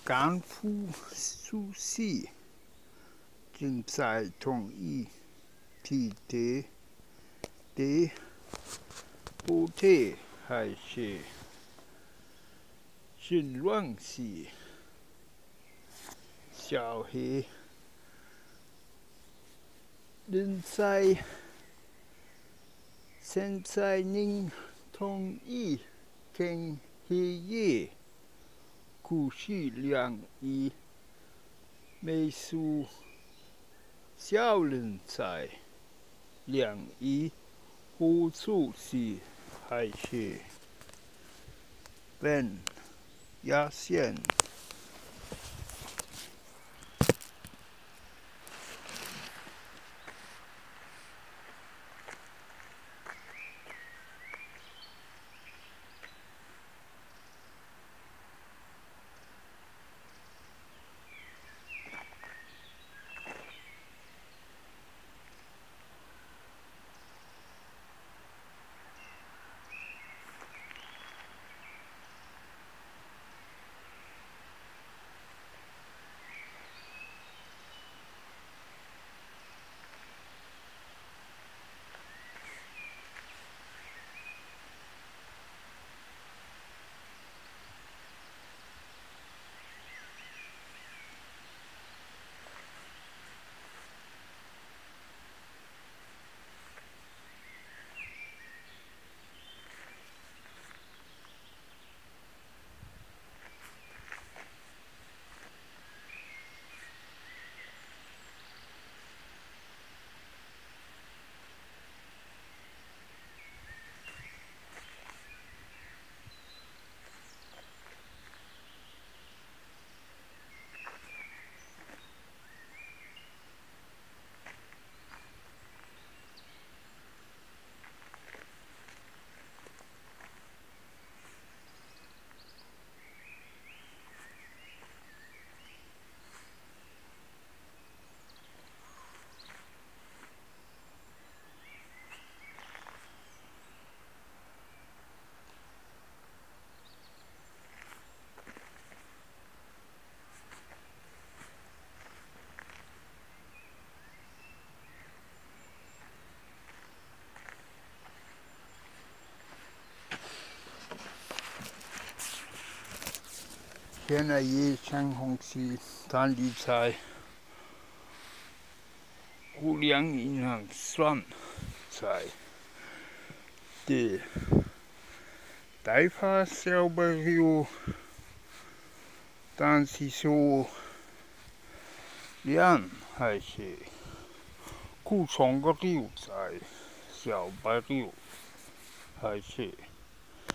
干部书记正在同意提的补贴还是询问时，小黑现在您同意跟协议故事2亿美术小人才2亿补助时，还是本压线？现在也想红是单理财互联银行算在的大发小朋友，但是说量还是库存个留在小朋友还是。